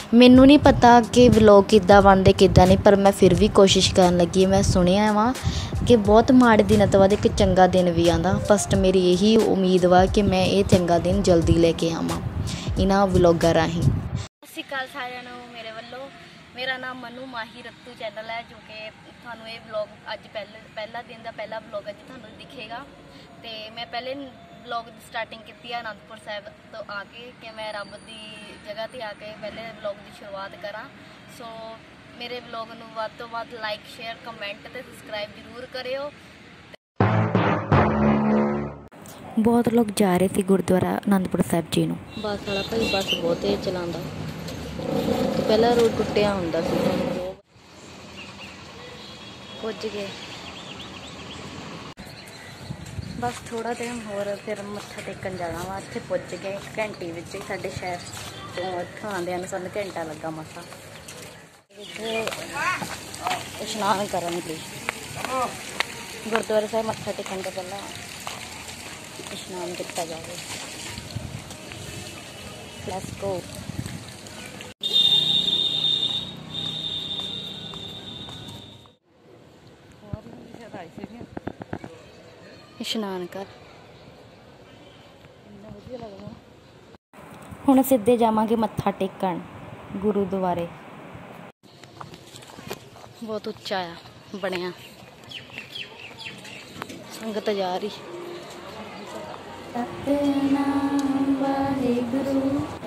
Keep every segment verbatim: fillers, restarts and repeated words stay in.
मैनू नहीं पता कि व्लॉग किद्दां बनदे किद्दां नहीं, पर मैं फिर भी कोशिश करन लगी। मैं सुनिया वा कि बहुत माड़े दिनों तो बाद एक चंगा दिन भी आंदा। फस्ट मेरी यही उम्मीद वा कि मैं ये चंगा दिन जल्दी लेके आवां इन्हां व्लॉगां राहीं। सत श्री अकाल सारिआं नूं मेरे वल्लों। मेरा नाम मनु माही रत्तू चैनल है, जो कि थानू ये व्लॉग अज पहले पहला दिन का पहला व्लॉग अज थानू दिखेगा। तो मैं पहले व्लॉग की स्टार्टिंग की है आनंदपुर साहिब तो आके कि मैं रब की जगह पर आके पहले व्लॉग की शुरुआत करा। सो मेरे व्लॉग नूं वध तो वध लाइक शेयर कमेंट ते सबसक्राइब जरूर करियो। बहुत लोग जा रहे थे गुरुद्वारा आनंदपुर साहिब जी नूं। बस वाला भाई बस बहुत तेज चलांदा, तो पहला रोड टुटिया हुंदा सी, पुज गए बस थोड़ा टाइम होर फिर मत्था टेकन जाना वा। इत्थे पुज गए घंटे विच ही, साडे शहर तो इत्थों आंदिआं नूं सानूं घंटा लगा मसा इशनान करन लई। गुरुद्वारा साहिब मत्था टेकन तो पहला इशनान किया जाए। Let's go. इशनान कर हुण सीधे जावांगे मत्था टेकन गुरुद्वारे। बहुत उच्चा आ बनिया, संगत जा रही। सतनाम वाहिगुरु।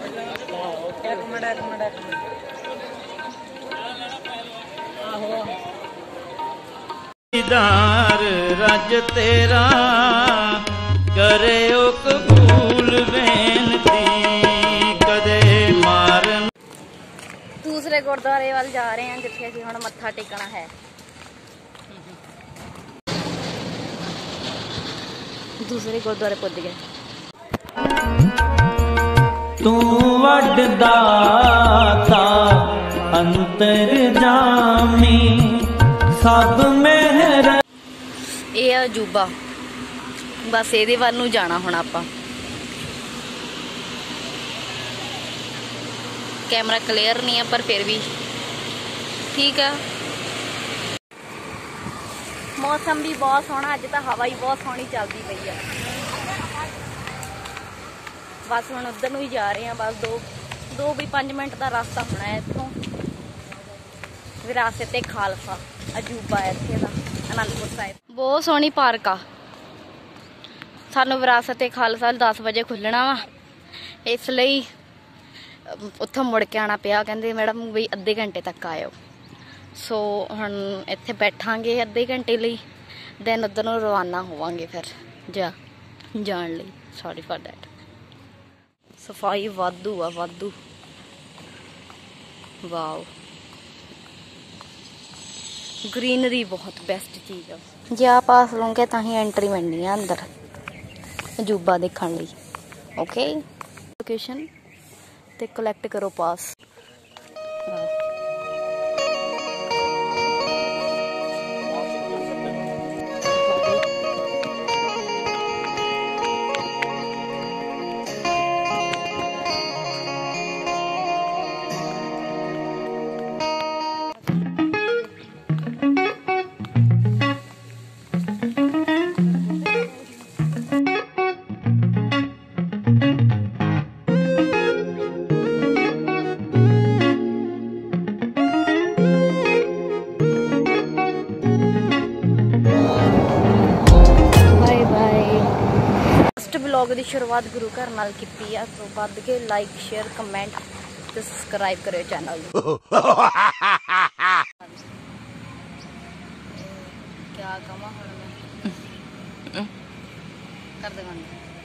दीदार रज तेरा करे ओ कबूल बेनती कदे मारन। दूसरे गुरुद्वारे वाल जा रहे हैं जिथे असीं हुण मत्था टेकना है। दूसरे गुरुद्वारे पुज गए। तू वड्डा ता अंतर जामी सब मेहर। ये अजूबा बस ये वाल नूं जाना हुण आपां। कैमरा क्लीयर नहीं है पर फिर भी ठीक है। मौसम भी बहुत सोहना, अज तो हवा ही बहुत सोहनी चलती पई है। बस हुण उधर नूं ही जा रहे हैं। बस दो दो भी पाँच मिनट का रास्ता होना है इत्थों। विरासत ए खालसा अजूबा है इत्थे दा आनंदपुर साहिब। बहुत सोहनी पार्क आ। सानू विरासत ए खालसा दस बजे खुलना वा, इसलिए उत्थों मुड़ के आना पिया। कहते मैडम बई अद्धे घंटे तक आयो। सो हुण इत्थे बैठांगे अद्धे घंटे लई, दैन उधर नूं रवाना होवांगे फिर जा जाण लई। Sorry for that. सफाई वाधू आ वाधू। वाओ ग्रीनरी बहुत बेस्ट चीज़ है। जे आप पास लोगे तो ही एंट्री मिलनी है अंदर अजूबा देखने लई। ओके लोकेशन ते कलैक्ट करो पास। व्लॉग की शुरुआत गुरु घर नाल कीती है, तो वध के लाइक शेयर कमेंट ते सबसक्राइब करियो चैनल। क्या कमा हुण मैं कर देवांगी।